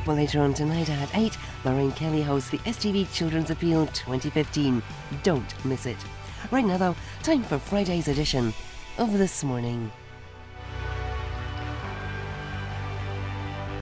Well, later on tonight at 8, Lorraine Kelly hosts the STV Children's Appeal 2015. Don't miss it. Right now though, time for Friday's edition of This Morning.